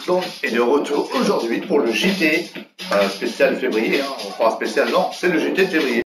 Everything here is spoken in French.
Donc, est de retour aujourd'hui pour le JT spécial février. Enfin, spécial, non, c'est le JT de février.